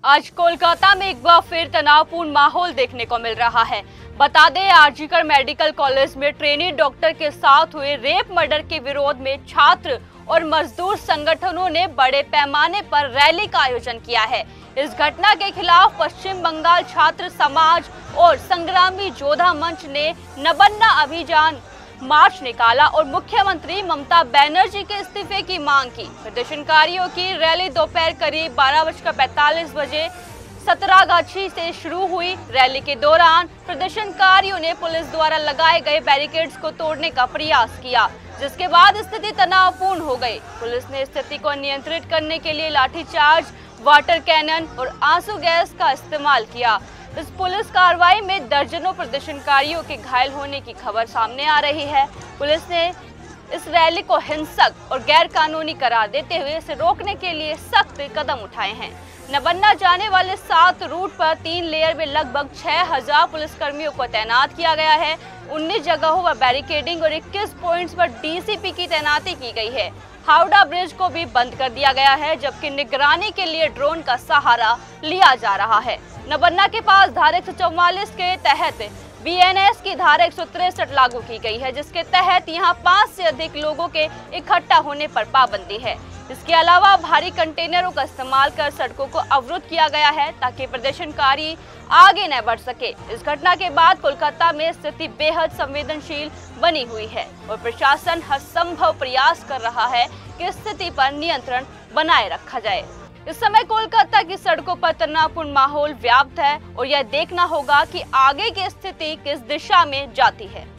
आज कोलकाता में एक बार फिर तनावपूर्ण माहौल देखने को मिल रहा है। बता दें, आरजीकर मेडिकल कॉलेज में ट्रेनी डॉक्टर के साथ हुए रेप मर्डर के विरोध में छात्र और मजदूर संगठनों ने बड़े पैमाने पर रैली का आयोजन किया है। इस घटना के खिलाफ पश्चिम बंगाल छात्र समाज और संग्रामी योद्धा मंच ने नबन्ना अभियान मार्च निकाला और मुख्यमंत्री ममता बनर्जी के इस्तीफे की मांग की। प्रदर्शनकारियों की रैली दोपहर करीब 12:45 बजे सतरागाछी से शुरू हुई। रैली के दौरान प्रदर्शनकारियों ने पुलिस द्वारा लगाए गए बैरिकेड्स को तोड़ने का प्रयास किया, जिसके बाद स्थिति तनावपूर्ण हो गई। पुलिस ने स्थिति को नियंत्रित करने के लिए लाठीचार्ज, वाटर कैनन और आंसू गैस का इस्तेमाल किया। इस पुलिस कार्रवाई में दर्जनों प्रदर्शनकारियों के घायल होने की खबर सामने आ रही है। पुलिस ने इस रैली को हिंसक और गैर कानूनी करार देते हुए इसे रोकने के लिए सख्त कदम उठाए हैं। नबन्ना जाने वाले 7 रूट पर 3 लेयर में लगभग 6000 पुलिसकर्मियों को तैनात किया गया है। 19 जगहों पर बैरिकेडिंग और 21 पॉइंट्स पर डीसीपी की तैनाती की गई है। हावड़ा ब्रिज को भी बंद कर दिया गया है, जबकि निगरानी के लिए ड्रोन का सहारा लिया जा रहा है। नबन्ना के पास धारा 144 के तहत बीएनएस की धारा 163 लागू की गई है, जिसके तहत यहां 5 से अधिक लोगों के इकट्ठा होने पर पाबंदी है। इसके अलावा भारी कंटेनरों का इस्तेमाल कर सड़कों को अवरुद्ध किया गया है ताकि प्रदर्शनकारी आगे न बढ़ सके। इस घटना के बाद कोलकाता में स्थिति बेहद संवेदनशील बनी हुई है और प्रशासन हर संभव प्रयास कर रहा है कि स्थिति पर नियंत्रण बनाए रखा जाए। इस समय कोलकाता की सड़कों पर तनावपूर्ण माहौल व्याप्त है और यह देखना होगा कि आगे की स्थिति किस दिशा में जाती है।